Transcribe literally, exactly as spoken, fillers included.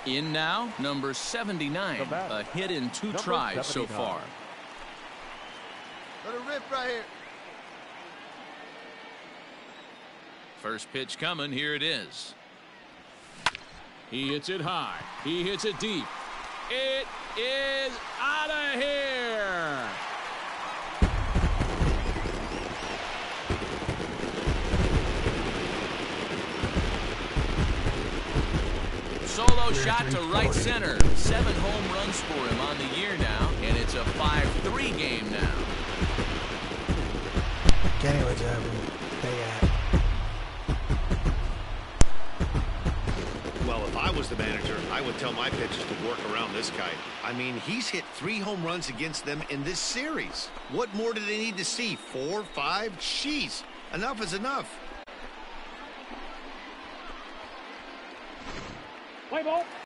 In now, number seventy-nine, a hit in two tries so far. Let it rip right here. First pitch coming. Here it is. He hits it high. He hits it deep. It is out of here. Solo shot to right center. Seven home runs for him on the year now, and it's a five three game now. Kenny, what's happening? They at. Well, if I was the manager, I would tell my pitchers to work around this guy. I mean, he's hit three home runs against them in this series. What more do they need to see? Four, five? Jeez, enough is enough. Play ball.